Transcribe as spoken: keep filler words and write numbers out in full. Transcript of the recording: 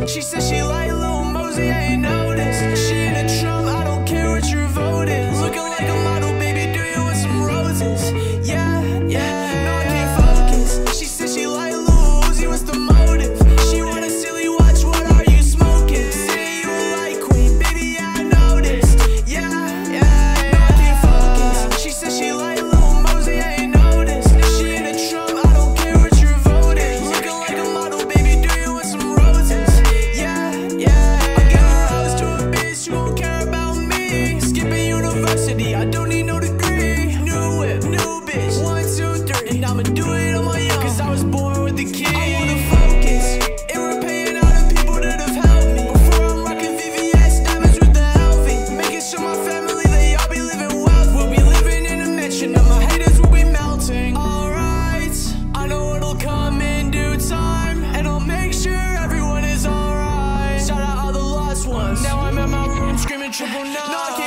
She said she like Lil Mosey, I ain't noticed. She in a Trump, I don't care what your vote is. Looking like a model, baby, do you want some roses? Yeah, yeah, no I can't focus. She said she like Lil Uzi, what's the motive? She want a silly watch, what are you smoking? Say you like Queen, baby, yeah, I noticed. Yeah, yeah, no I can't focus. She said she like Lil Mosey, I ain't noticed. She in a Trump, I don't care what your vote is. Looking like a model, baby, do you want some roses? Yeah, yeah, I give a rose to a bitch who won't care about me. Skipping university, I don't need no degree. New whip, new bitch, one, two, three. And I'ma do it on my own, cause I was born with the key. I wanna focus, and we're paying all the people that have helped me. Before I'm rocking V V S diamonds with the L V. Making sure my family, they all be living well. We'll be living in a mansion, and my haters will be melting. Alright, I know it'll come in due time, and I'll make sure everyone is alright. Shout out all the lost ones. Now I'm at my room screaming triple nine. No, I can't